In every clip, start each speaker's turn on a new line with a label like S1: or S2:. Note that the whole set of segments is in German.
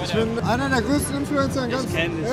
S1: Ich bin einer der größten Influencer in ganz...
S2: Ich kenn dich,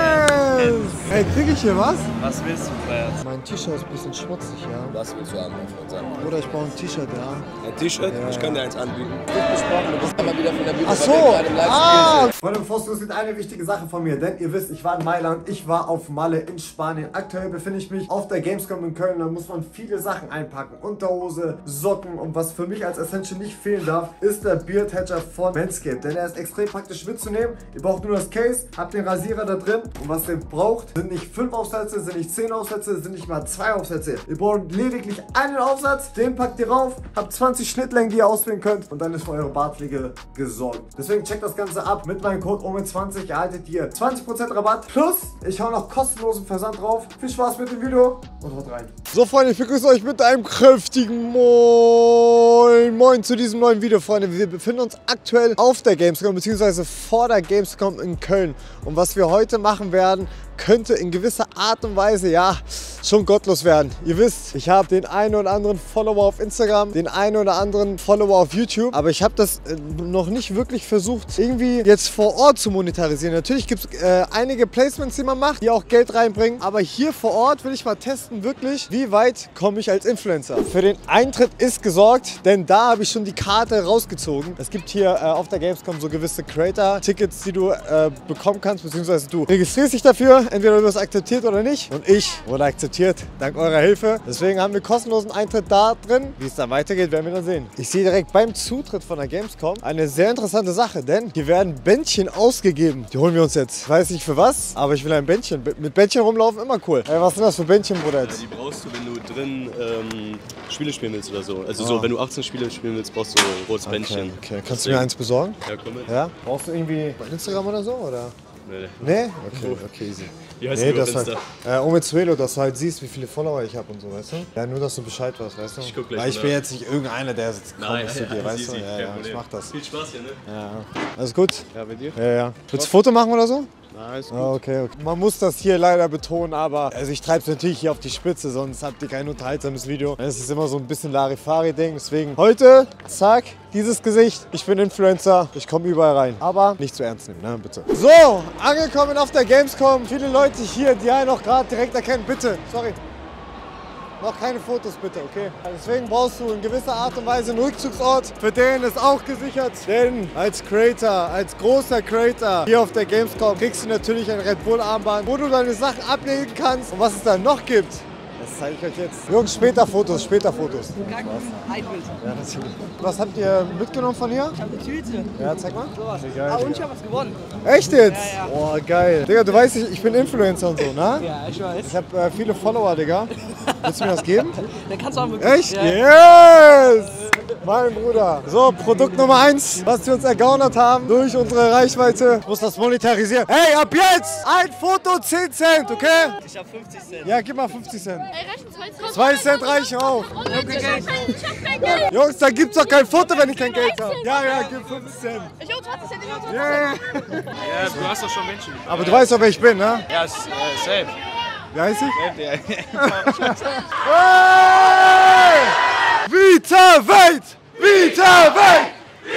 S1: Hey, krieg ich hier was?
S2: Was willst du, Freiheit?
S1: Mein T-Shirt ist ein bisschen schmutzig, ja.
S3: Was willst du haben, mein Freund? Sagen?
S1: Oder ich brauche ein T-Shirt, ja.
S3: Ein T-Shirt?
S1: Ja.
S3: Ich kann dir eins anbieten. Gut besprochen, du bist einmal wieder von der Bühne.
S1: Ach so! Freunde, bevor es losgeht, eine wichtige Sache von mir. Denn ihr wisst, ich war in Mailand, ich war auf Malle in Spanien. Aktuell befinde ich mich auf der Gamescom in Köln. Da muss man viele Sachen einpacken. Unterhose, Socken. Und was für mich als Essential nicht fehlen darf, ist der Beard Hedger von Manscaped. Denn er ist extrem praktisch mitzunehmen. Ihr braucht nur das Case, habt den Rasierer da drin. Und was ihr braucht, sind nicht 5 Aufsätze, sind nicht 10 Aufsätze, sind nicht mal 2 Aufsätze. Ihr braucht lediglich einen Aufsatz, den packt ihr rauf, habt 20 Schnittlängen, die ihr auswählen könnt. Und dann ist für eure Bartpflege gesorgt. Deswegen checkt das Ganze ab. Mit meinem Code OMEN20 erhaltet ihr 20% Rabatt. Plus, ich hau noch kostenlosen Versand drauf. Viel Spaß mit dem Video und haut rein. So Freunde, ich begrüße euch mit einem kräftigen Moin zu diesem neuen Video, Freunde. Wir befinden uns aktuell auf der Gamescom, beziehungsweise vor der Gamescom in Köln. Und was wir heute machen werden, könnte in gewisser Art und Weise, ja, schon gottlos werden. Ihr wisst, ich habe den einen oder anderen Follower auf Instagram, den einen oder anderen Follower auf YouTube, aber ich habe das noch nicht wirklich versucht, irgendwie jetzt vor Ort zu monetarisieren. Natürlich gibt es einige Placements, die man macht, die auch Geld reinbringen, aber hier vor Ort will ich mal testen, wirklich, wie weit komme ich als Influencer. Für den Eintritt ist gesorgt, denn da habe ich schon die Karte rausgezogen. Es gibt hier auf der Gamescom so gewisse Creator-Tickets, die du bekommen kannst, beziehungsweise du registrierst dich dafür. Entweder du wirst akzeptiert oder nicht. Und ich wurde akzeptiert, dank eurer Hilfe. Deswegen haben wir kostenlosen Eintritt da drin. Wie es dann weitergeht, werden wir dann sehen. Ich sehe direkt beim Zutritt von der Gamescom eine sehr interessante Sache, denn hier werden Bändchen ausgegeben. Die holen wir uns jetzt. Ich weiß nicht für was, aber ich will ein Bändchen. Mit Bändchen rumlaufen, immer cool. Ey, was sind das für Bändchen, Bruder?
S3: Ja, die brauchst du, wenn du drin Spiele spielen willst oder so. Also so, wenn du 18 Spiele spielen willst, brauchst du ein rotes Bändchen.
S1: Okay, kannst du mir eins besorgen?
S3: Ja, komm mit.
S1: Ja? Brauchst du irgendwie bei Instagram oder so, oder?
S3: Nee.
S1: Nee? Okay, easy.
S3: Wie heißt
S1: Nee,
S3: du auf
S1: das
S3: Insta?
S1: halt, Omezuelo, dass du halt siehst, wie viele Follower ich habe und so, weißt du? Ja, nur, dass du Bescheid weißt, weißt du?
S3: Ich guck gleich
S1: Weil ich
S3: mal
S1: bin
S3: nach.
S1: jetzt nicht irgendeiner, der jetzt
S3: Nein,
S1: zu dir, weißt
S3: easy,
S1: du?
S3: kein
S1: Ja,
S3: Problem.
S1: ich mach das.
S3: Viel Spaß hier, ne?
S1: Ja. Alles gut?
S3: Ja, bei dir?
S1: Ja. Willst du ein Foto machen oder so?
S3: Na, ist gut.
S1: Ah, okay. Man muss das hier leider betonen, aber also ich treibe es natürlich hier auf die Spitze, sonst habt ihr kein unterhaltsames Video. Es ist immer so ein bisschen Larifari-Ding, deswegen heute, zack, dieses Gesicht. Ich bin Influencer, ich komme überall rein, aber nicht zu ernst nehmen, ne, bitte. So, angekommen auf der Gamescom. Viele Leute hier, die einen auch gerade direkt erkennen. Bitte, sorry. Noch keine Fotos bitte, okay? Deswegen brauchst du in gewisser Art und Weise einen Rückzugsort. Für den ist auch gesichert. Denn als Creator, als großer Creator hier auf der Gamescom kriegst du natürlich ein Red Bull Armband, wo du deine Sachen ablegen kannst. Und was es dann noch gibt, das zeige ich euch jetzt. Jungs, später Fotos, später Fotos.
S4: Ein Bild.
S1: Ja, natürlich. Was habt ihr mitgenommen von hier?
S4: Ich habe eine Tüte.
S1: Ja, zeig mal.
S4: Sowas.
S1: Geil,
S4: Ah, und ich
S1: Digga.
S4: habe was gewonnen.
S1: Echt jetzt?
S4: Ja, ja.
S1: Boah, geil. Digga, du weißt, ich bin Influencer und so, ne?
S4: Ja, ich weiß.
S1: Ich habe viele Follower, Digga. Willst du mir das geben?
S4: Dann kannst du auch wirklich.
S1: Echt?
S4: Ja.
S1: Yes! Mein Bruder. So, Produkt Nummer 1, was wir uns ergaunert haben durch unsere Reichweite. Ich muss das monetarisieren. Hey, ab jetzt! Ein Foto 10 Cent, okay?
S4: Ich habe 50 Cent.
S1: Ja, gib mal 50 Cent.
S5: Ey, reichen 2 Cent.
S1: 2 Cent reichen auch.
S5: Ich hab kein Geld.
S1: Jungs, da gibt's doch kein Foto, wenn ich kein Geld habe. Ja, gib 50 Cent.
S5: Ich hab 20 Cent, ich hab 20 Cent.
S1: Yeah.
S2: Ja, du hast doch schon Menschen.
S1: Aber du weißt doch, wer ich bin, ne?
S2: Ja, safe.
S1: Wie heißt ich?
S2: Ja.
S1: Hey! Vita Welt! Vita Welt!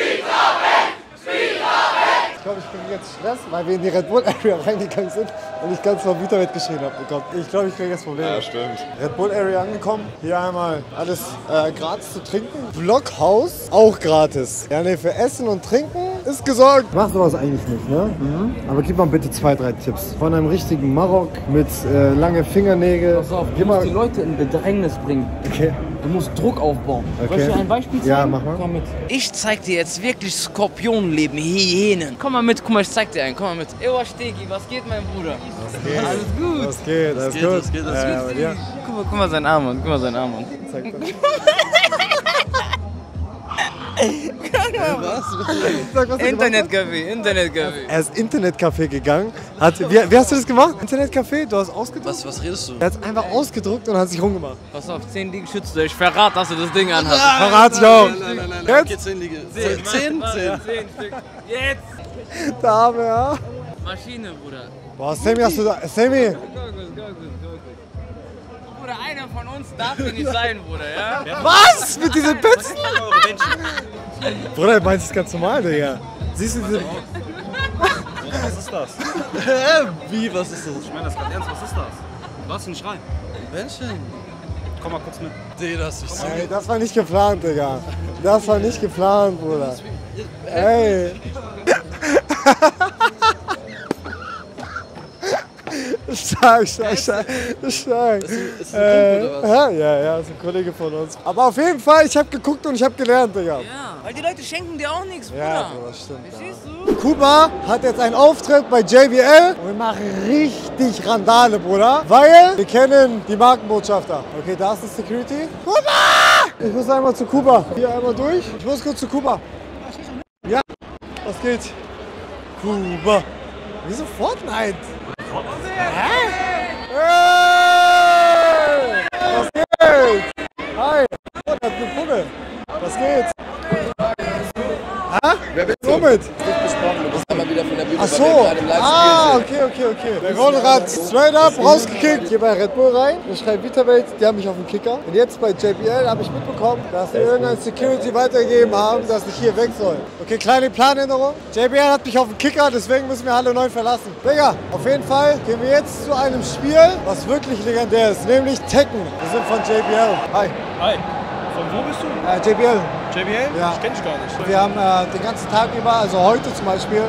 S1: Ich glaube, ich kriege jetzt Stress, weil wir in die Red Bull Area reingegangen sind und ich ganz mal Vita Welt geschrien habe. Oh Gott, ich glaube, ich kriege jetzt Probleme.
S3: Ja, stimmt.
S1: Red Bull Area angekommen, hier einmal alles gratis zu trinken. Blockhaus auch gratis. Ja, ne, für Essen und Trinken ist gesorgt. Mach sowas eigentlich nicht, ne? Aber gib mal bitte 2, 3 Tipps. Von einem richtigen Marok mit lange Fingernägel.
S4: Pass auf, du
S1: Gib
S4: musst
S1: mal.
S4: die Leute in Bedrängnis bringen.
S1: Okay.
S4: Du musst Druck aufbauen.
S1: Okay.
S4: Soll ich dir ein Beispiel zeigen?
S1: Ja, mach mal.
S4: Komm mit. Ich zeig dir jetzt wirklich Skorpionenleben, Hyänen. Komm mal mit, guck mal, ich zeig dir einen. Komm mal mit. Ewa Stegi, was geht, mein Bruder?
S1: Was geht?
S4: Alles gut.
S1: Was geht? Alles gut?
S4: Was geht?
S1: Ja, bei dir?
S4: Guck mal seinen Arm an, guck mal seinen Arm an.
S1: Zeig mal.
S4: Was?
S1: Sag, was du gemacht
S4: Internetcafé, Internetcafé.
S1: hast. Er ist Internetcafé gegangen. Wie hast du das gemacht? Internetcafé? Du hast ausgedruckt?
S4: Was redest du?
S1: Er hat es einfach ausgedruckt und hat sich rumgemacht.
S4: Pass auf, 10 Liegestütze. Ich verrate, dass du das Ding anhast.
S1: Verrat ich auch.
S3: Nein.
S1: Jetzt?
S3: Okay, 10 Liege.
S4: 10
S3: 10?
S4: Stück. Jetzt!
S1: Der Arme, ja.
S4: Maschine, Bruder.
S1: Boah, Sammy, hast du da. Sammy!
S4: Bruder, einer von uns darf hier nicht sein, Bruder, ja?
S1: Was? Mit diesen Pizzen? Bruder, meinst du das ganz normal, Digga? Siehst du diese.
S2: Was ist das?
S6: Wie, was ist das?
S2: Ich meine das ganz ernst, was ist das? Was für ein Schrei?
S6: Menschen.
S2: Komm mal kurz mit.
S6: Nee, das ist so.
S1: Ey, das war nicht geplant, Digga. Das war nicht geplant, Bruder. Ey. Stark.
S6: Ist ein Kumpel oder was?
S1: Ja, ist ein Kollege von uns. Aber auf jeden Fall, ich habe geguckt und ich habe gelernt, Digga.
S4: Ja, weil die Leute schenken dir auch nichts, Bruder.
S1: Ja, Bruder, stimmt.
S4: Verstehst du?
S1: Kuba hat jetzt einen Auftritt bei JBL und wir machen richtig Randale, Bruder. Weil wir kennen die Markenbotschafter. Okay, da ist die Security. Kuba! Ich muss einmal zu Kuba. Hier einmal durch. Ich muss kurz zu Kuba. Ja, was geht? Kuba. Wieso Fortnite? Hä? Hey! Was geht? Hi. Oh, das ist eine Puppe. Was geht? Wer bist du? Womit?
S6: Du bist einmal wieder von der Bühne,
S1: Ach so.
S6: weil wir gerade im Livestream sind.
S1: Okay. Der Konrad straight up rausgekickt. Hier bei Red Bull rein. Ich schreibe Vitawelt, die haben mich auf den Kicker. Und jetzt bei JBL habe ich mitbekommen, dass sie irgendein Security weitergegeben haben, dass ich hier weg soll. Okay, kleine Planänderung. JBL hat mich auf den Kicker, deswegen müssen wir Halle 9 verlassen. Digga, auf jeden Fall gehen wir jetzt zu einem Spiel, was wirklich legendär ist, nämlich Tekken. Wir sind von JBL. Hi.
S2: Hi. Von wo bist du?
S1: JBL.
S2: JBL?
S1: Ja.
S2: Ich kenn dich gar nicht.
S1: Wir haben den ganzen Tag über, also heute zum Beispiel,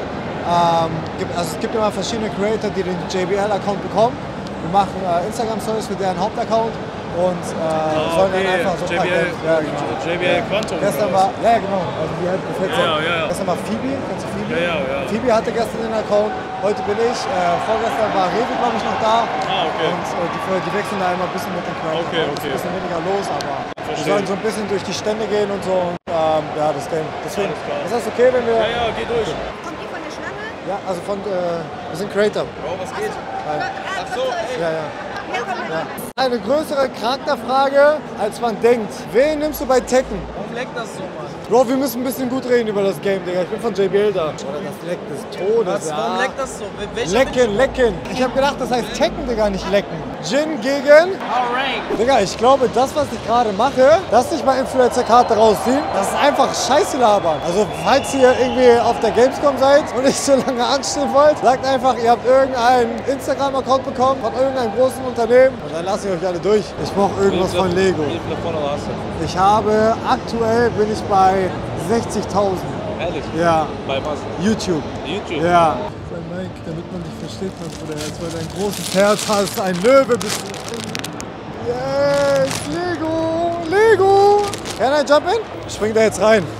S1: es gibt immer verschiedene Creator, die den JBL-Account bekommen. Wir machen Instagram-Stories für deren Hauptaccount und sollen dann einfach so ein paar
S2: JBL,
S1: Games- Ja, genau.
S2: JBL Quantum.
S1: Gestern war, ja genau, also die halt bis jetzt.
S2: Ja.
S1: Gestern war Phoebe, kennst du Phoebe?
S2: Ja.
S1: Phoebe hatte gestern den Account, heute bin ich, vorgestern war Rewe, glaube ich, noch da.
S2: Okay.
S1: Und die wechseln da immer ein bisschen mit den Creators.
S2: Okay.
S1: Es ist ein bisschen weniger los, aber wir
S2: Verstehe.
S1: sollen so ein bisschen durch die Stände gehen und so. Und, ja, das Game. Deswegen,
S2: Alles klar.
S1: ist das okay, wenn wir...
S2: Ja, geh durch.
S5: Kommt ihr von der Schlange?
S1: Ja, also wir sind Creator.
S2: Oh, was geht?
S5: Ach so,
S1: Ja.
S5: Ja, komm,
S1: Ja. Eine größere Charakterfrage, als man denkt. Wen nimmst du bei Tekken?
S6: Warum leckt das so, Mann?
S1: Bro, wir müssen ein bisschen gut reden über das Game, Digga. Ich bin von JBL da. Oder das Leck des Todes,
S6: Warum leckt das so?
S1: Lecken. Ich habe gedacht, das heißt Tekken, Digga, nicht lecken. Jin gegen... Digga, ich glaube, das, was ich gerade mache, dass nicht mal Influencer-Karte rausziehen, das ist einfach Scheiße labern. Also, falls ihr irgendwie auf der Gamescom seid und nicht so lange anstehen wollt, sagt einfach, ihr habt irgendeinen Instagram-Account bekommen von irgendeinem großen Unternehmen und dann lasse ich euch alle durch. Ich brauche irgendwas von Lego.
S2: Wie viele Follower hast du?
S1: Ich habe, aktuell bin ich bei 60.000.
S2: Ehrlich?
S1: Ja,
S2: Bei was?
S1: YouTube.
S2: YouTube?
S1: Ja. Sein Mike, damit man dich versteht, mein Bruder. Jetzt, weil du ein großes Herz hast, ein Löwe bist du. Yes, Lego. Can I jump in? Ich spring da jetzt rein.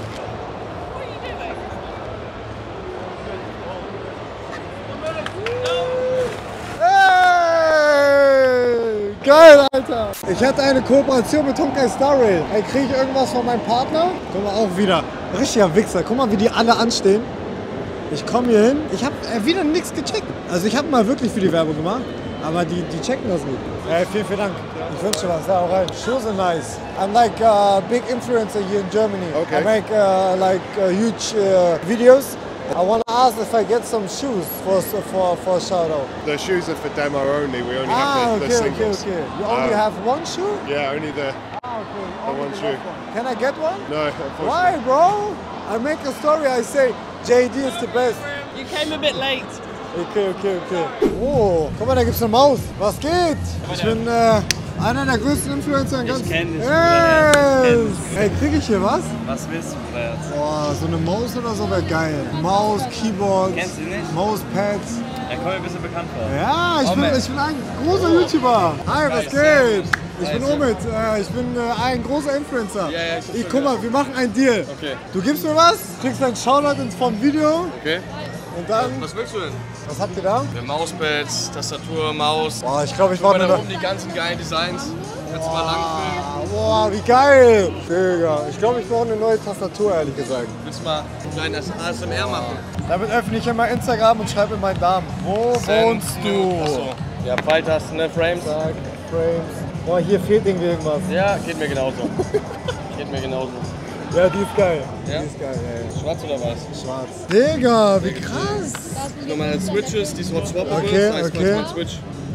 S1: Hey, geil, Alter. Ich hatte eine Kooperation mit Honkai Star Rail. Ey, kriege ich irgendwas von meinem Partner? Guck mal, auch wieder. Richtiger Wichser. Guck mal, wie die alle anstehen. Ich komme hier hin. Ich habe wieder nichts gecheckt. Also ich habe mal wirklich für die Werbung gemacht. Aber die checken das nicht. Ey, vielen Dank. Ich wünsche dir was. Ja, auch rein. Shoes are nice. I'm like a big influencer here in Germany.
S7: Okay.
S1: I make huge videos. I want to ask if I get some shoes for a shout out.
S7: The shoes are for demo only. We only have the
S1: Okay.
S7: singles.
S1: You only have one shoe?
S7: Yeah, only the
S1: Only
S7: one
S1: the
S7: shoe.
S1: left one. Can I get one?
S7: no. Unfortunately.
S1: Why, bro? I make a story. I say JD is the best.
S2: You came a bit late.
S1: Okay. Oh, guck mal, da gibt's eine Maus. Was geht? Ich bin einer der größten Influencer in ganz...
S2: Ich kenn dich,
S1: Yes. Hey, krieg ich hier was?
S2: Was willst du, Bruder?
S1: Boah, so eine Maus oder so wäre geil. Maus, Keyboard,
S2: Kennst du nicht?
S1: Mauspads.
S2: Er kommt mir ein bisschen bekannt vor.
S1: Ja, ich bin ein großer YouTuber. Hi, was geht? Ich bin Omid, ich bin ein großer Influencer.
S2: Ja, ich
S1: Guck mal, wir machen einen Deal.
S2: Okay.
S1: Du gibst mir was, kriegst einen Shoutout vom Video
S2: Okay.
S1: und dann...
S2: Was willst du denn?
S1: Was habt ihr da?
S2: Mauspads, Tastatur, Maus.
S1: Boah, ich glaube, ich brauche
S2: Da
S1: eine...
S2: oben die ganzen geilen Designs. Kannst du mal langfüllen.
S1: Boah, wie geil! Digga, ich glaube, ich brauche eine neue Tastatur, ehrlich gesagt.
S2: Willst du mal ein kleines ASMR machen?
S1: Damit öffne ich immer Instagram und schreibe in meinen Namen. Wo wohnst du?
S2: Achso. Ja, Pfeiltasten, ne? Frames.
S1: Sag, Frames. Boah, hier fehlt irgendwie irgendwas.
S2: Ja, geht mir genauso. Geht mir genauso.
S1: Ja, die ist geil.
S2: Ja?
S1: Die ist geil, ey.
S2: Schwarz oder was?
S1: Schwarz. Digga, wie krass.
S2: Normale Switches, die ist hot swappable.
S1: Okay,
S2: das heißt,
S1: okay.
S2: man Switch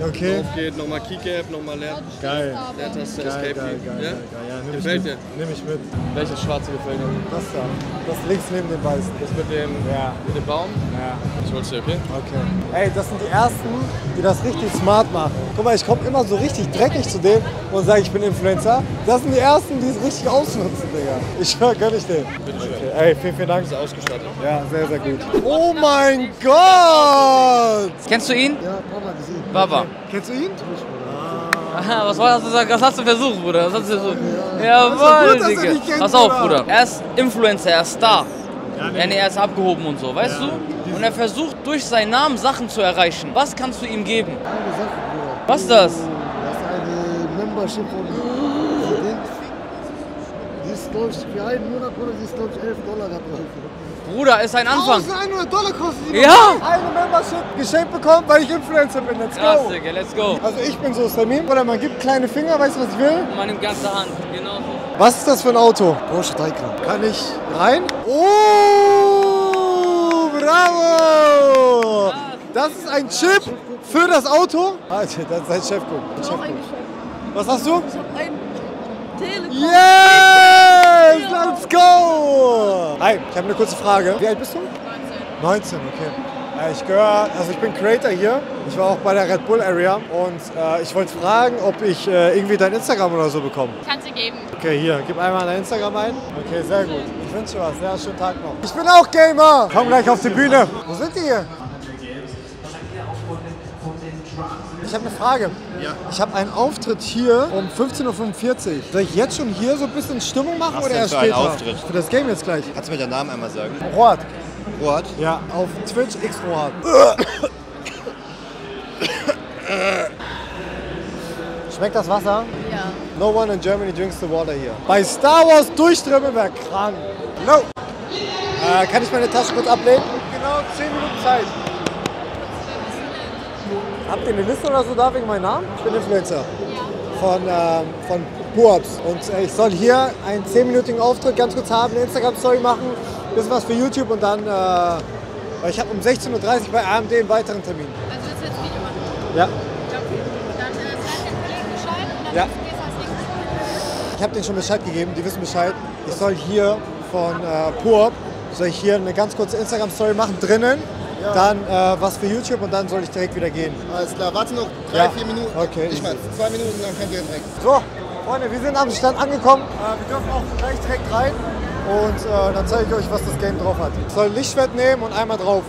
S1: Okay.
S2: Auf geht, nochmal Keycap, nochmal
S1: Geil.
S2: Leertaste,
S1: Geil,
S2: Escape
S1: geil,
S2: Key.
S1: geil,
S2: Ja?
S1: geil, ja, nimm ich
S2: Gefällt
S1: mit.
S2: dir?
S1: Nimm ich mit.
S2: Welches schwarze gefällt dir?
S1: Das da. Das links neben dem Weißen.
S2: Das mit dem Baum?
S1: Ja.
S2: Ich hol's dir, okay?
S1: Okay. Ey, das sind die Ersten, die das richtig smart machen. Guck mal, ich komme immer so richtig dreckig zu denen und sage, ich bin Influencer. Das sind die Ersten, die es richtig ausnutzen, Digga. Ich schwör, gönn ich den. Okay. Ey, vielen Dank.
S2: Ist ausgestattet.
S1: Ja, sehr, sehr gut. Oh mein Gott!
S4: Kennst du ihn?
S6: Ja, ein paar Mal gesehen.
S4: Baba.
S1: Kennst du ihn?
S4: Aha, was hast du versucht, Bruder? Was hast du versucht?
S1: Das
S4: Jawohl,
S1: ist ja gut, dass er
S4: Digga.
S1: dich kennt,
S4: Pass auf,
S1: Bruder.
S4: Bruder. Er ist Influencer, er ist Star. Ja, nee, er ist abgehoben und so, weißt du? Und er versucht durch seinen Namen Sachen zu erreichen. Was kannst du ihm geben?
S6: Eine Sache, Bruder.
S4: Was ist das?
S6: Das ist eine Membership von Dings. Die ist, glaube ich, für einen Monat, Bruder, die ist, glaube ich, $11 da drauf.
S4: Bruder, ist ein Anfang.
S1: $1.100 kostet die.
S4: Ja!
S1: Eine Membership geschenkt bekommen, weil ich Influencer bin. Let's
S4: Krass,
S1: go!
S4: Digga, let's go.
S1: Also ich bin so Samin, oder man gibt kleine Finger, weißt du, was ich will?
S4: Man nimmt ganze Hand, genau so.
S1: Was ist das für ein Auto?
S6: Porsche Taycan.
S1: Kann ich rein? Oh, bravo! Das ist ein Chip für das Auto? Alter, das ist ein Chefguck. Was hast du? Yes! Let's go! Hi, ich habe eine kurze Frage. Wie alt bist du? 19, okay. Ich bin Creator hier. Ich war auch bei der Red Bull Area und ich wollte fragen, ob ich irgendwie dein Instagram oder so bekomme.
S5: Kannst du geben.
S1: Okay, hier, gib einmal dein Instagram ein. Okay, sehr gut. Ich wünsche dir was. Sehr schönen Tag noch. Ich bin auch Gamer. Komm gleich auf die Bühne. Wo sind die hier? Ich habe eine Frage. Ja. Ich habe einen Auftritt hier um 15:45 Uhr. Soll ich jetzt schon hier so ein bisschen Stimmung machen oder erst später?
S8: Auftritt?
S1: Für das Game jetzt gleich.
S8: Kannst du mir den Namen einmal sagen?
S1: Rohat.
S8: Rohat?
S1: Ja, auf Twitch X Rohat. Schmeckt das Wasser?
S5: Ja.
S1: No one in Germany drinks the water here. Bei Star Wars durchströmen wäre krank. No. Kann ich meine Tasche kurz ablegen? Genau 10 Minuten Zeit. Habt ihr eine Liste oder so da wegen meinem Namen? Ich bin Influencer. Von Puops. Und ich soll hier einen 10-minütigen Auftritt ganz kurz haben, eine Instagram-Story machen, bisschen was für YouTube und dann, weil ich habe um 16:30 Uhr bei AMD einen weiteren Termin.
S5: Also willst du jetzt Video machen?
S1: Ja.
S5: Okay. Dann sag den Kollegen Bescheid und dann
S1: Ja.
S5: gehst du als nächstes.
S1: Ich habe denen schon Bescheid gegeben, die wissen Bescheid. Ich soll hier von Puop, soll ich hier eine ganz kurze Instagram-Story machen drinnen, dann was für YouTube und dann soll ich direkt wieder gehen.
S6: Alles klar, warte noch 3,
S1: Ja.
S6: 4 Minuten.
S1: Okay.
S6: Ich meine, 2 Minuten, dann könnt ihr direkt.
S1: So, Freunde, wir sind am Stand angekommen. Wir dürfen auch gleich direkt rein und dann zeige ich euch, was das Game drauf hat. Ich soll Lichtschwert nehmen und einmal drauf.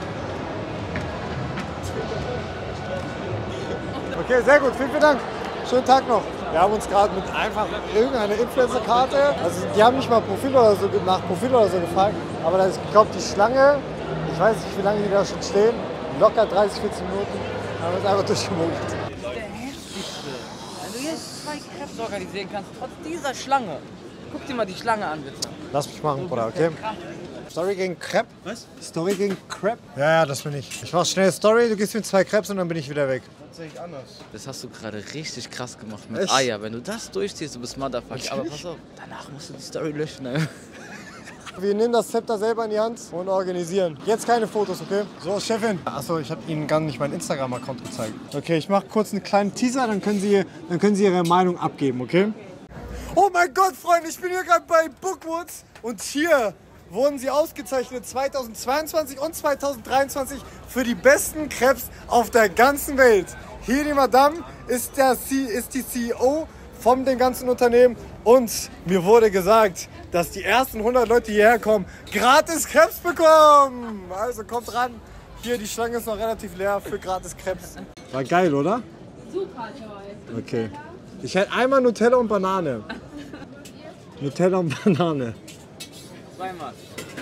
S1: Okay, sehr gut, vielen Dank. Schönen Tag noch. Wir haben uns gerade mit einfach irgendeiner Influencer-Karte, also die haben nicht mal nach Profil oder so gefragt, aber da ist, ich glaube, die Schlange, ich weiß nicht, wie lange die da schon stehen, locker 30, 14 Minuten, haben wir uns einfach durchgemogelt.
S4: Der heftigste. Wenn du jetzt 2 Krebs organisieren kannst, trotz dieser Schlange. Guck dir mal die Schlange an, bitte.
S1: Lass mich machen, Bruder, okay? Story gegen Crepe? Was? Story gegen Crepe? Ja, das bin ich. Ich mach schnell Story, du gibst mir 2 Crepes und dann bin ich wieder weg.
S6: Tatsächlich anders.
S4: Das hast du gerade richtig krass gemacht mit
S1: Echt?
S4: Eier. Wenn du das durchziehst, du bist Motherfucker. Aber pass auf, danach musst du die Story löschen. Ne?
S1: Wir nehmen das Zepter selber in die Hand und organisieren. Jetzt keine Fotos, okay? So, Chefin. Achso, ich habe Ihnen gar nicht meinen Instagram-Account gezeigt. Okay, ich mache kurz einen kleinen Teaser, dann können Sie Ihre Meinung abgeben, okay? Oh mein Gott, Freunde, ich bin hier gerade bei Bookwoods und hier wurden sie ausgezeichnet 2022 und 2023 für die besten Crepes auf der ganzen Welt. Hier die Madame ist die CEO von dem ganzen Unternehmen und mir wurde gesagt, dass die ersten 100 Leute, die hierher kommen, gratis Crepes bekommen. Also kommt ran. Hier, die Schlange ist noch relativ leer für gratis Crepes. War geil, oder?
S5: Super toll.
S1: Okay. Ich hätte einmal Nutella und Banane. Nutella und Banane.
S4: Zweimal.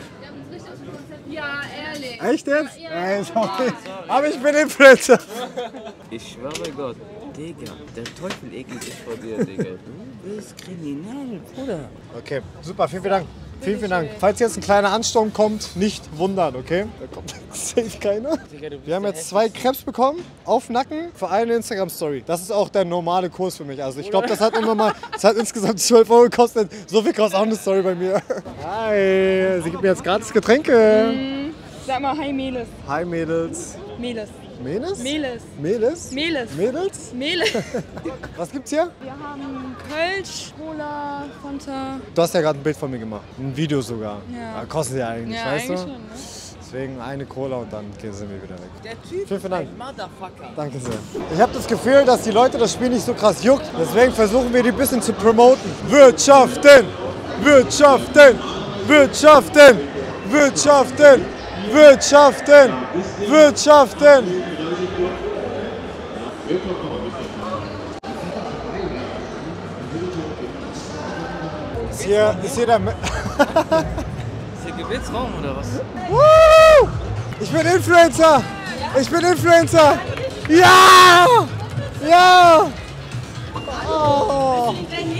S5: Ja, ehrlich.
S1: Echt jetzt?
S5: Ja.
S1: Ey, sorry. Aber ich bin Influencer.
S4: Ich schwöre bei Gott, Digga, der Teufel ekelt sich vor dir, Digga. Du bist kriminell, Bruder.
S1: Okay, super, vielen Dank. Vielen Dank. Falls jetzt ein kleiner Ansturm kommt, nicht wundern, okay? Da kommt safe keiner. Wir haben jetzt 2 Crepes bekommen, auf Nacken, für eine Instagram-Story. Das ist auch der normale Kurs für mich. Also ich glaube, das hat insgesamt 12 € gekostet. So viel kostet auch eine Story bei mir. Hi, sie gibt mir jetzt gratis Getränke.
S9: Sag mal, hi Mädels.
S1: Hi Mädels.
S9: Mädels.
S1: Menes?
S8: Meles.
S1: Meles?
S8: Meles.
S1: Mädels?
S8: Meles.
S1: Was gibt's hier?
S8: Wir haben Kölsch, Cola, Fanta.
S1: Du hast ja gerade ein Bild von mir gemacht. Ein Video sogar.
S8: Ja.
S1: Kostet ja eigentlich,
S8: Ja,
S1: weißt
S8: eigentlich
S1: du?
S8: schon, ne?
S1: Deswegen eine Cola und dann sind wir wieder weg.
S4: Der Typ
S1: Vielen Dank.
S4: ein Motherfucker.
S1: Danke sehr. Ich habe das Gefühl, dass die Leute das Spiel nicht so krass juckt. Deswegen versuchen wir die ein bisschen zu promoten. Wirtschaften! Wirtschaften! Wirtschaften! Wirtschaften! Wirtschaften! Wirtschaften! Ist hier der...
S4: Ist hier Gebetsraum oder was?
S1: Woo! Ich bin Influencer! Ich bin Influencer! Ja! Ja! Oh.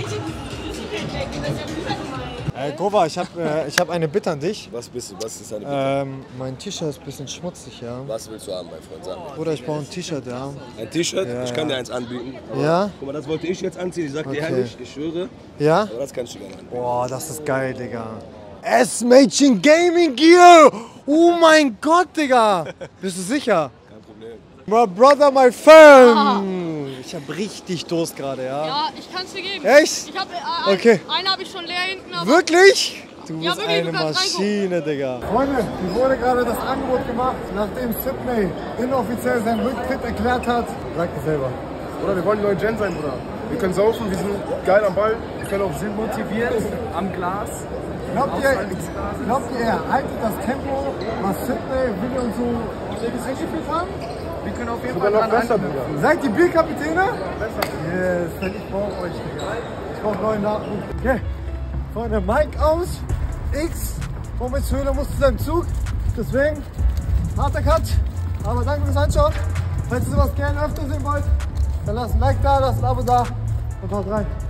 S1: Gova, ich hab eine Bitte an dich.
S3: Was bist du? Was ist deine Bitte?
S1: Mein T-Shirt ist ein bisschen schmutzig, ja.
S3: Was willst du haben, mein Freund? Sag mir.
S1: Oder ich brauche ein T-Shirt, ja.
S3: Ein T-Shirt?
S1: Ja,
S3: ich kann dir eins anbieten.
S1: Ja?
S3: Guck mal, das wollte ich jetzt anziehen. Ich sag dir
S1: Okay.
S3: ehrlich, ich schwöre.
S1: Ja?
S3: Aber das kannst du gerne anbieten.
S1: Boah, das ist geil, Digga. S-Mädchen Gaming Gear! Oh mein Gott, Digga! Bist du sicher?
S3: Kein Problem.
S1: My brother, my friend! Ich hab richtig Durst gerade, ja.
S8: Ja, ich kann es dir geben.
S1: Echt?
S8: Ich habe
S1: Okay.
S8: eine habe ich schon leer hinten. Aber
S1: Wirklich? Du
S8: Ja,
S1: bist
S8: wirklich,
S1: eine
S8: du kannst
S1: Maschine, Digga. Freunde, mir wurde gerade das Angebot gemacht, nachdem Sydney inoffiziell seinen Rücktritt erklärt hat. Sag dir selber.
S9: Bruder, wir wollen neue Gen sein, Bruder. Wir können saufen, wir sind geil am Ball. Wir können auch sind motiviert am Glas.
S1: Glaubt ihr, er haltet das Tempo, was Sydney, Willi und so eingeführt haben?
S9: Wir können auf jeden
S7: Sogar
S9: Fall
S7: noch
S9: dran
S7: besser,
S9: anknüpfen.
S7: Bruder.
S1: Seid ihr Bierkapitäne? Yes, ich brauche euch, Digga. Ich brauche neuen Nachwuchs. Okay, Freunde, Mike aus. X, Moritz Höhler muss zu seinem Zug. Deswegen, harter Cut. Aber danke fürs Anschauen. Falls ihr sowas gerne öfter sehen wollt, dann lasst ein Like da, lasst ein Abo da und haut rein.